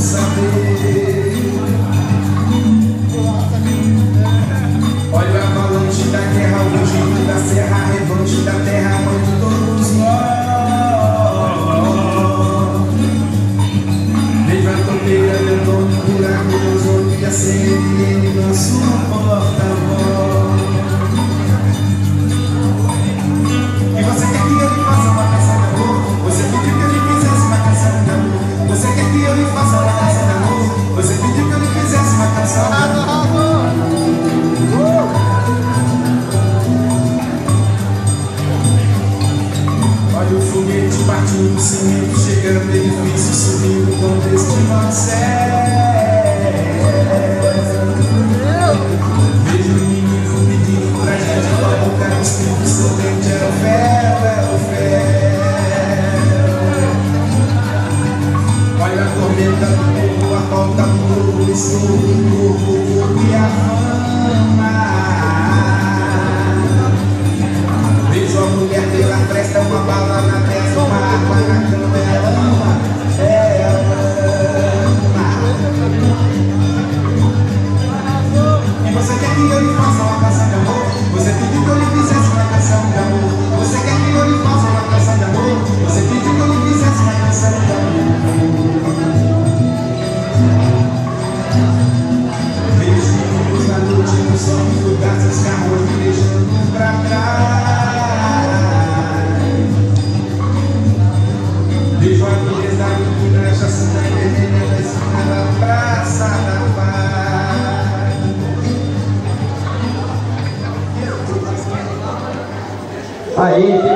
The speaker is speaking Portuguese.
saber. Olha a avalanche da guerra, o rugido da serra, a revanche da terra, mãe de todos nós. Vejo a topeira, meu nome, buraco, meus olhos, e a CNN, nosso porta-voz. E você quer que eu lhe faça uma canção de amor? Você pediu que eu lhe fizesse uma canção de amor. Você quer que eu lhe faça uma canção de amor? Você pediu que eu lhe fizesse uma canção de amor. Olha o foguete partindo, cimento chegando, edifício subindo com destino ao céu. Vejo o inimigo pedindo pra gente com a boca no espírito sorvete. Era o fel, era o fel. Olha a tormenta do povo, a falta do povo, o estouro do corpo, o corpo e a fama. Vejo a mulher pela fresta, uma bala na testa, uma arma na cama, ela ama, ela ama. E você quer que eu lhe faça uma canção de amor? Você pediu que eu lhe fizesse uma canção de amor. Você quer que eu lhe faça uma canção de amor? Você pediu que eu lhe fizesse uma canção de amor. Vejo luz na noite, no sol, fugaças, carros me deixando pra trás. Vejo a beleza da menina, a chacina vermelha da esquina da Praça da Paz. Aí,